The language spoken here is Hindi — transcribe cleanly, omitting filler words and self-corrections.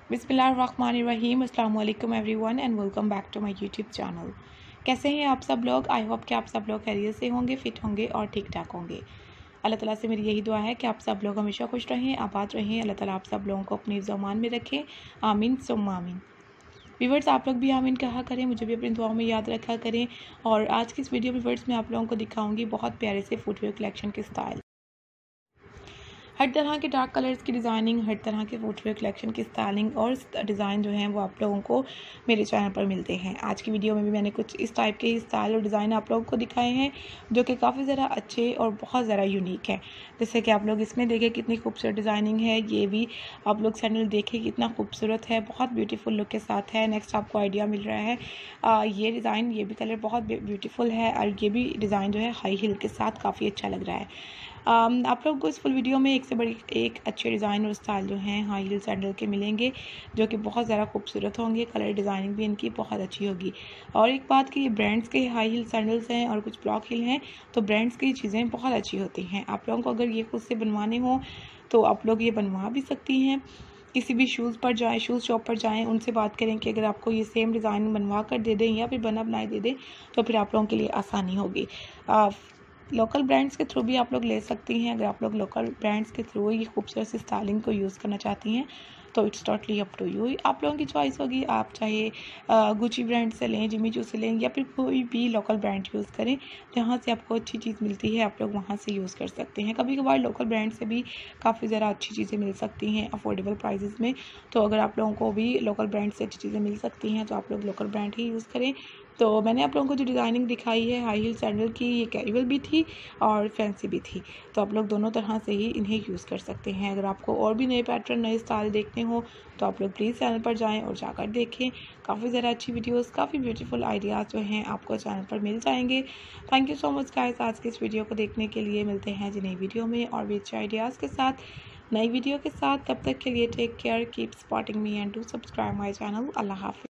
बिस्मिल्लाहिर्रहमानिर्रहीम अस्सलाम वालेकुम everyone and welcome back to my YouTube channel. कैसे हैं आप सब लोग? आई होप कि आप सब लोग खैरियत से होंगे, फिट होंगे और ठीक ठाक होंगे। अल्लाह ताला से मेरी यही दुआ है कि आप सब लोग हमेशा खुश रहें, आबाद रहें। अल्लाह ताला आप सब लोगों को अपनी ज़मान में रखें, आमीन सुम्मा आमीन। व्यूअर्स, आप लोग भी आमीन कहा करें, मुझे भी अपनी दुआओं में याद रखा करें। और आज की इस वीडियो व्यूअर्स में आप लोगों को दिखाऊंगी बहुत प्यारे से फुटवेयर कलेक्शन के स्टाइल। हर तरह के डार्क कलर्स की डिज़ाइनिंग, हर तरह के फुटवेयर कलेक्शन की स्टाइलिंग और डिज़ाइन जो हैं वो आप लोगों को मेरे चैनल पर मिलते हैं। आज की वीडियो में भी मैंने कुछ इस टाइप के स्टाइल और डिज़ाइन आप लोगों को दिखाए हैं जो कि काफ़ी ज़रा अच्छे और बहुत ज़रा यूनिक है। जैसे कि आप लोग इसमें देखें कितनी खूबसूरत डिज़ाइनिंग है। ये भी आप लोग सैंडल देखें कितना खूबसूरत है, बहुत ब्यूटीफुल लुक के साथ है। नेक्स्ट आपको आइडिया मिल रहा है, ये डिज़ाइन, ये भी कलर बहुत ब्यूटीफुल है और ये भी डिज़ाइन जो है हाई हील के साथ काफ़ी अच्छा लग रहा है। आप लोग को इस फुल वीडियो में एक से बड़ी एक अच्छे डिज़ाइन और स्टाइल जो हैं हाई हील सैंडल के मिलेंगे जो कि बहुत ज़्यादा खूबसूरत होंगे। कलर डिज़ाइनिंग भी इनकी बहुत अच्छी होगी। और एक बात कि ये ब्रांड्स के हाई हील सैंडल्स हैं और कुछ ब्लॉक हील हैं, तो ब्रांड्स की चीज़ें बहुत अच्छी होती हैं। आप लोगों को अगर ये खुद से बनवाने हों तो आप लोग ये बनवा भी सकती हैं। किसी भी शूज़ पर जाएँ, शूज़ शॉप पर जाएँ, उनसे बात करें कि अगर आपको ये सेम डिज़ाइन बनवा कर दे दें या फिर बना बनाए दे दें तो फिर आप लोगों के लिए आसानी होगी। लोकल ब्रांड्स के थ्रू भी आप लोग ले सकती हैं। अगर आप लोग लोकल ब्रांड्स के थ्रू ये खूबसूरत सी स्टाइलिंग को यूज़ करना चाहती हैं तो it's totally up to you, आप लोगों की चॉइस होगी। आप चाहे गुची ब्रांड से लें, जिमी चू से लें या फिर कोई भी लोकल ब्रांड यूज़ करें, जहाँ से आपको अच्छी चीज़ मिलती है आप लोग वहाँ से यूज़ कर सकते हैं। कभी कभार लोकल ब्रांड से भी काफ़ी ज़्यादा अच्छी चीज़ें मिल सकती हैं अफोर्डेबल प्राइजेस में। तो अगर आप लोगों को भी लोकल ब्रांड से अच्छी चीज़ें मिल सकती हैं तो आप लोग लोकल ब्रांड ही यूज़ करें। तो मैंने आप लोगों को जो डिज़ाइनिंग दिखाई है हाई हील सैंडल की, ये कैजुअल भी थी और फैंसी भी थी, तो आप लोग दोनों तरह से ही इन्हें यूज़ कर सकते हैं। अगर आपको और भी नए पैटर्न, नए स्टाइल देखने हो तो आप लोग प्लीज़ चैनल पर जाएं और जाकर देखें। काफ़ी ज़्यादा अच्छी वीडियोस, काफ़ी ब्यूटीफुल आइडियाज़ जो हैं आपको चैनल पर मिल जाएंगे। Thank you so much guys आज के इस वीडियो को देखने के लिए। मिलते हैं जी नई वीडियो में और भी अच्छे आइडियाज़ के साथ, नई वीडियो के साथ। तब तक के लिए take care, keep supporting me and do subscribe my channel. अल्लाह हाफिज़।